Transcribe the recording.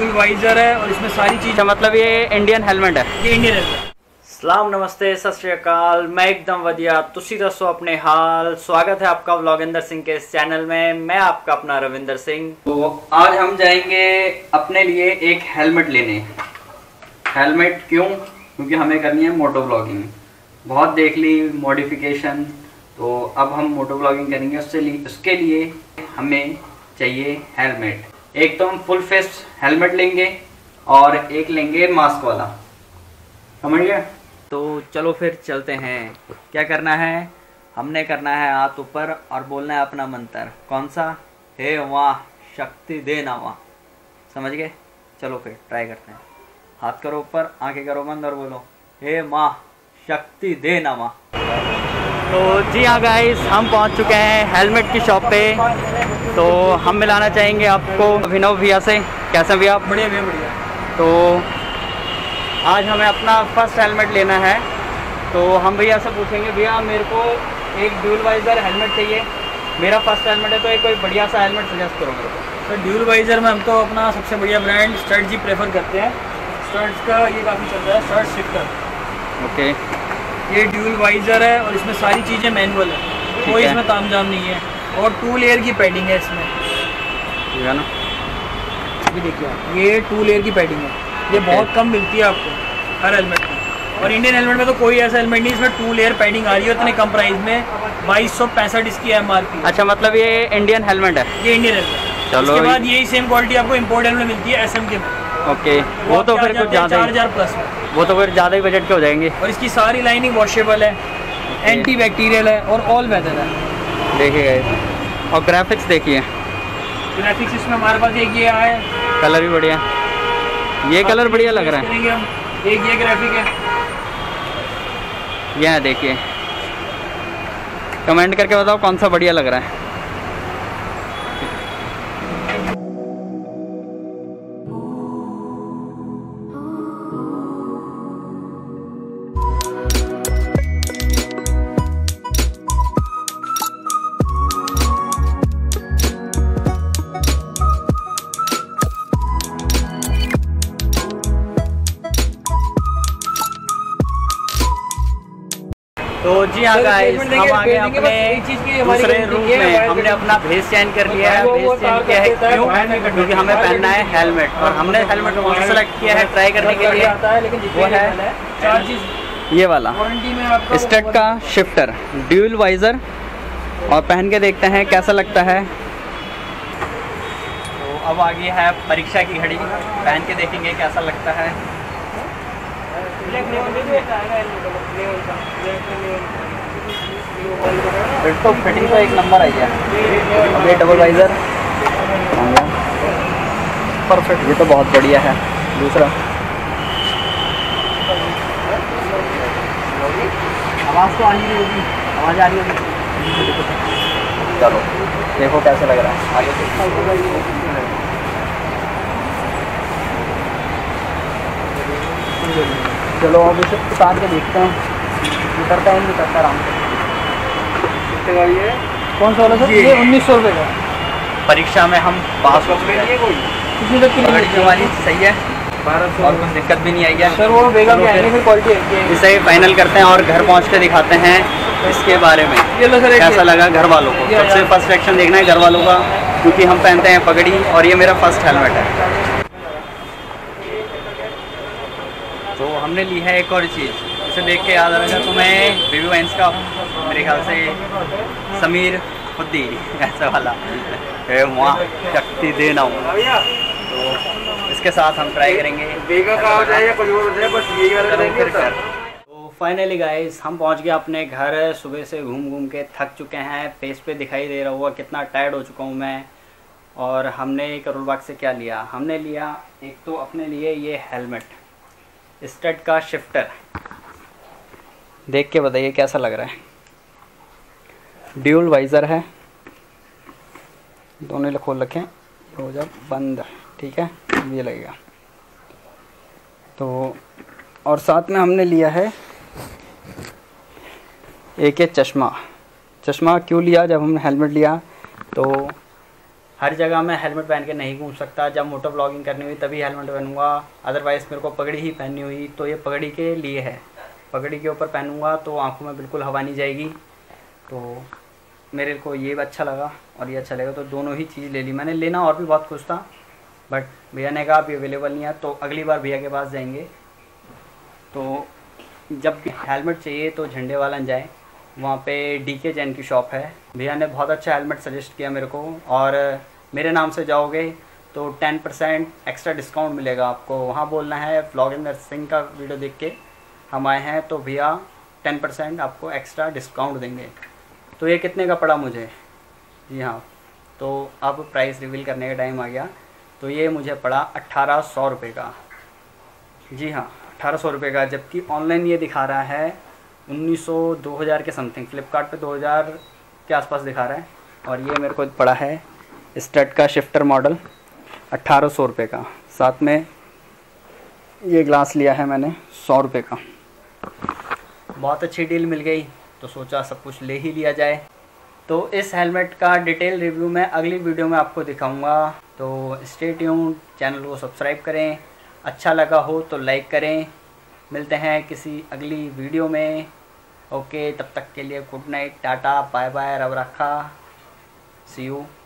Dual visor है और इसमें सारी चीज़, मतलब ये इंडियन हेलमेट है। ये इंडियन हेलमेट। सलाम नमस्ते सत श्री अकाल, मैं एकदम वधिया, तुसी दसो अपने हाल। स्वागत है आपका व्लॉगिंदर सिंह के इस चैनल में। मैं आपका अपना रविंदर सिंह। तो आज हम जाएंगे अपने लिए एक हेलमेट लेने। हेलमेट क्यों? क्योंकि हमें करनी है मोटो ब्लॉगिंग। बहुत देख ली मॉडिफिकेशन, तो अब हम मोटो ब्लॉगिंग करेंगे। उसके लिए हमें चाहिए हेलमेट। एक तो हम फुल फेस हेलमेट लेंगे और एक लेंगे मास्क वाला, समझ गए? तो चलो फिर चलते हैं। क्या करना है? हमने करना है हाथ ऊपर और बोलना है अपना मंत्र। कौन सा? हे वाह शक्ति दे ना वाह। समझ गए? चलो फिर ट्राई करते हैं। हाथ करो ऊपर, आंखें करो बंद और बोलो हे माँ शक्ति दे ना माँ। तो जी हाँ गाइस, हम पहुंच चुके हैं हेलमेट की शॉप पे। तो हम मिलाना चाहेंगे आपको अभिनव भैया से। कैसे भैया? बढ़िया भैया बढ़िया। तो आज हमें अपना फर्स्ट हेलमेट लेना है। तो हम भैया से पूछेंगे, भैया मेरे को एक ड्यूल वाइजर हेलमेट चाहिए, मेरा फर्स्ट हेलमेट है, तो एक कोई बढ़िया सा हेलमेट सजेस्ट करो मेरे को। तो ड्यूल वाइजर में हम तो अपना सबसे बढ़िया ब्रांड स्टड जी प्रेफर करते हैं। स्टड्स का ये काफ़ी चल रहा है, स्टड शिफ्टर। ओके, ये ड्यूल वाइजर है और इसमें सारी चीज़ें मैनुअल है, कोई इसमें तामझाम नहीं है। और 2 लेयर की पैडिंग है इसमें, ठीक है ना? ये देखिए आप, ये 2 लेयर की पैडिंग है। ये बहुत कम मिलती है आपको हर हेलमेट में। और इंडियन हेलमेट में तो कोई ऐसा हेलमेट नहीं इसमें 2 लेयर पैडिंग आ रही है इतने कम प्राइस में। 2265 इसकी MRP। अच्छा, मतलब ये इंडियन हेलमेट है? ये इंडियन हेलमेट। चलो, उसके बाद यही सेम क्वालिटी आपको इम्पोर्ट हेलमेट मिलती है SMK में। ओके, वो तो फिर कुछ ज़्यादा 4000 प्लस में, वो तो फिर ज़्यादा ही बजट के हो जाएंगे। और इसकी सारी लाइनिंग वॉशेबल है, एंटी बैक्टीरियल है और ऑल वेदर है। देखिए, और ग्राफिक्स देखिए, ग्राफिक्स इसमें हमारे पास एक ये है, कलर भी बढ़िया। ये कलर बढ़िया लग रहा है। हम एक ये ग्राफिक है, यह देखिए। कमेंट करके बताओ कौन सा बढ़िया लग रहा है। तो जी हाँ गाइस, हम आ गए अपने दूसरे रूम में। हमने अपना भेस चेंज कर लिया है। भेस चेंज किया है क्यों? क्योंकि हमें पहनना है हेलमेट, और हमने हेलमेट कौन सा सेलेक्ट किया है ट्राई करने के लिए? वो है ये वाला स्टड का शिफ्टर ड्यूल वाइजर। और पहन के देखते हैं कैसा लगता है। तो अब आ गई है परीक्षा की घड़ी, पहन के देखेंगे कैसा लगता है। फिर तो फिटिंग तो एक नंबर आई है। ये डबल वाइजर परफेक्ट, ये तो बहुत बढ़िया है। दूसरा आवाज़ तो आ नहीं रही होगी, आवाज़ आ रही होगी। चलो देखो कैसे लग रहा है आगे से। चलो अब इसे उतार के देखते हैं उतरता है नहीं उतरता। आराम से ये कौन सा वाला सर? ये 1900 रुपये का। परीक्षा में हम पास हो गए। किसी तक की हमारी सही है, 1200 और कुछ दिक्कत भी नहीं आई है सर। वो बेगा के आने फिर क्वालिटी है, इसे फाइनल करते हैं और घर पहुंच के दिखाते हैं इसके बारे में कैसा लगा घर वालों को। सबसे फर्स्ट रिएक्शन देखना है घर वालों का, क्योंकि हम पहनते हैं पगड़ी और ये मेरा फर्स्ट हेलमेट है। तो हमने ली है एक और चीज़, इसे देख के याद आ रहा है तुम्हें बेबी वाइन्स का, मेरे ख्याल से समीर खुद्दी ऐसा वाला वाह शक्ति देना हूँ। तो इसके साथ हम ट्राई करेंगे। तो फाइनली गाइस, हम पहुँच गए अपने घर। सुबह से घूम घूम के थक चुके हैं। फेस पे दिखाई दे रहा होगा कितना टायर्ड हो चुका हूँ मैं। और हमने करोल बाग से क्या लिया? हमने लिया एक तो अपने लिए ये हेलमेट स्टड का शिफ्टर। देख के बताइए कैसा लग रहा है। ड्यूल वाइजर है, दोनों खोल रखें, हो जाए बंद, ठीक है, ये लगेगा। तो और साथ में हमने लिया है एक चश्मा। चश्मा क्यों लिया? जब हमने हेलमेट लिया तो हर जगह मैं हेलमेट पहन के नहीं घूम सकता। जब मोटर ब्लॉगिंग करनी हुई तभी हेलमेट पहनूंगा, अदरवाइज़ मेरे को पगड़ी ही पहननी हुई तो ये पगड़ी के लिए है। पगड़ी के ऊपर पहनूंगा तो आंखों में बिल्कुल हवा नहीं जाएगी। तो मेरे को ये अच्छा लगा और ये अच्छा लगा, तो दोनों ही चीज़ ले ली मैंने। लेना और भी बहुत कुछ था बट भैया ने कहा अभी अवेलेबल नहीं है, तो अगली बार भैया के पास जाएंगे। तो जब भी हेलमेट चाहिए तो झंडे वाला जाए, वहाँ पे DK जैन की शॉप है। भैया ने बहुत अच्छा हेलमेट सजेस्ट किया मेरे को, और मेरे नाम से जाओगे तो 10% एक्स्ट्रा डिस्काउंट मिलेगा आपको। वहाँ बोलना है व्लॉगिंदर सिंह का वीडियो देख के हम आए हैं, तो भैया 10% आपको एक्स्ट्रा डिस्काउंट देंगे। तो ये कितने का पड़ा मुझे? जी हाँ, तो अब प्राइस रिवील करने का टाइम आ गया। तो ये मुझे पड़ा 1800 रुपये का। जी हाँ, 1800 रुपये का, जबकि ऑनलाइन ये दिखा रहा है 1900 2000 के समथिंग। फ्लिपकार्ट पे 2000 के आसपास दिखा रहा है। और ये मेरे को पड़ा है स्टड का शिफ्टर मॉडल 1800 रुपये का। साथ में ये ग्लास लिया है मैंने 100 रुपये का। बहुत अच्छी डील मिल गई तो सोचा सब कुछ ले ही लिया जाए। तो इस हेलमेट का डिटेल रिव्यू मैं अगली वीडियो में आपको दिखाऊंगा। तो स्टे ट्यून्ड, चैनल को सब्सक्राइब करें, अच्छा लगा हो तो लाइक करें। मिलते हैं किसी अगली वीडियो में। ओके, तब तक के लिए गुड नाइट, टाटा, बाय बाय, रब रखा, सी यू।